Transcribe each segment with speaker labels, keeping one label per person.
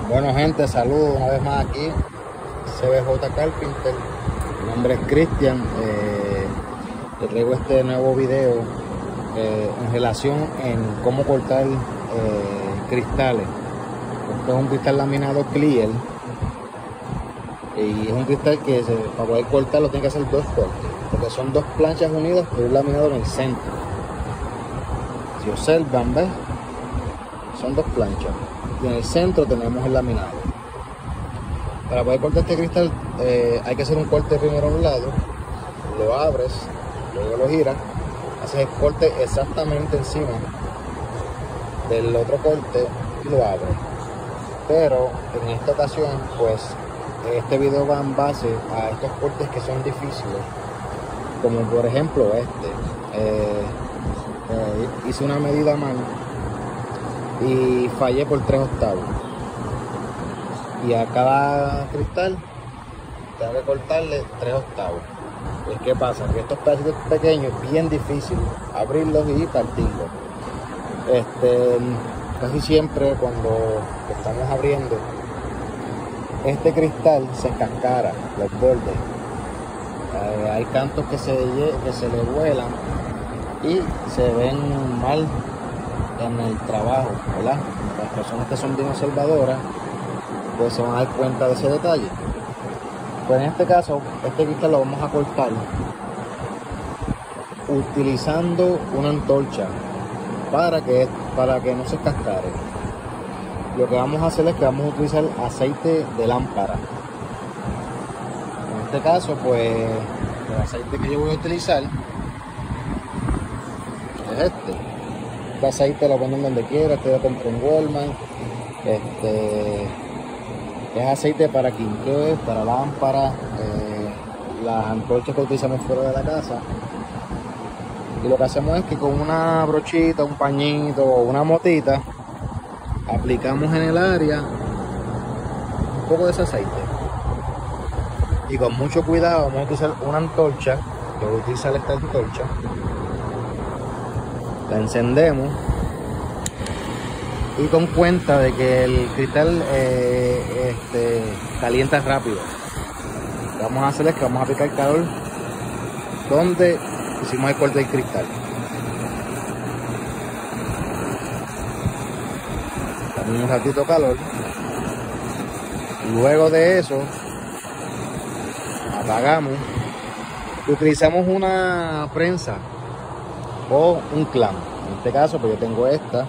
Speaker 1: Bueno gente, saludos una vez más aquí, CBJ Carpenter. Mi nombre es Cristian. Te traigo este nuevo video en relación en cómo cortar cristales. Esto es un cristal laminado clear y es un cristal que para poder cortarlo tiene que hacer dos cortes, porque son dos planchas unidas por un laminado en el centro. Si observan, ¿ves? Son dos planchas y en el centro tenemos el laminado. Para poder cortar este cristal hay que hacer un corte primero a un lado, lo abres, luego lo giras, haces el corte exactamente encima del otro corte y lo abres. Pero en esta ocasión, pues este video va en base a estos cortes que son difíciles, como por ejemplo hice una medida mal y fallé por 3/8, y a cada cristal tengo que cortarle 3/8. Pues ¿qué pasa? Que estos pedacitos pequeños es bien difícil abrirlos y partirlos. Casi siempre cuando estamos abriendo este cristal se cascara los bordes. Hay cantos que se le vuelan y se ven mal en el trabajo, ¿verdad? Las personas que son bien observadoras pues se van a dar cuenta de ese detalle. Pues en este caso, este cristal lo vamos a cortar utilizando una antorcha para que no se cascare. Lo que vamos a hacer es que vamos a utilizar aceite de lámpara. En este caso, pues el aceite que yo voy a utilizar es este. Este aceite lo venden donde quiera, este lo compro en Walmart. Es aceite para quinqué, para lámparas, las antorchas que utilizamos fuera de la casa. Y lo que hacemos es que con una brochita, un pañito o una motita aplicamos en el área un poco de ese aceite. Y con mucho cuidado vamos a utilizar una antorcha. Yo voy a utilizar esta antorcha. La encendemos y con cuenta de que el cristal calienta rápido. Lo que vamos a hacer es que vamos a aplicar calor donde hicimos el corte del cristal. Damos un ratito calor. Luego de eso apagamos y utilizamos una prensa o un clamp. En este caso pues yo tengo esta,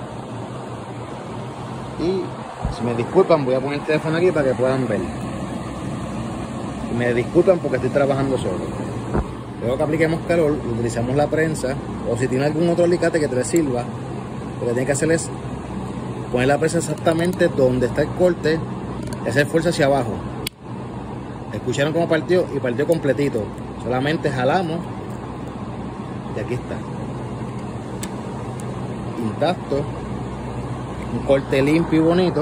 Speaker 1: y si me disculpan voy a poner el teléfono aquí para que puedan ver. Y me disculpan porque estoy trabajando solo. Luego que apliquemos calor, utilizamos la prensa, o si tiene algún otro alicate que te sirva, lo que tiene que hacer es poner la prensa exactamente donde está el corte y hacer fuerza hacia abajo. ¿Escucharon cómo partió? Y partió completito. Solamente jalamos y aquí está, intacto, un corte limpio y bonito.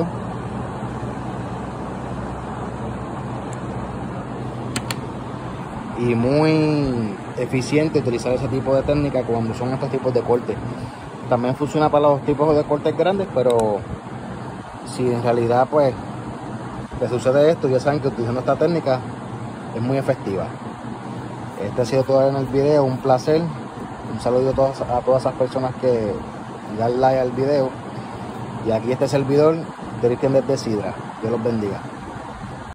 Speaker 1: Y muy eficiente utilizar ese tipo de técnica cuando son estos tipos de cortes. También funciona para los tipos de cortes grandes, pero si en realidad pues les sucede esto, ya saben que utilizando esta técnica es muy efectiva. Este ha sido todo en el video, un placer. Un saludo a todas esas personas que dan like al video. Y aquí este servidor, Cristian desde Sidra. Dios los bendiga.